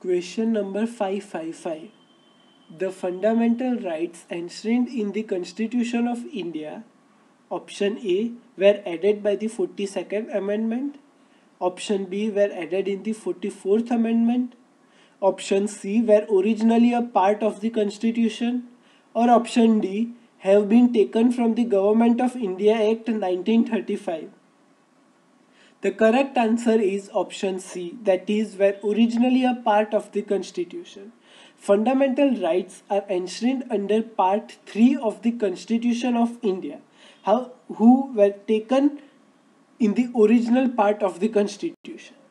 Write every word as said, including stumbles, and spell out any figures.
Question number five five five. The fundamental rights enshrined in the Constitution of India, option A, were added by the forty-second Amendment, option B, were added in the forty-fourth Amendment, option C, were originally a part of the Constitution, or option D, have been taken from the Government of India Act nineteen thirty-five. The correct answer is option C, that is, were originally a part of the Constitution. Fundamental rights are enshrined under Part three of the Constitution of India, how, who were taken in the original part of the Constitution.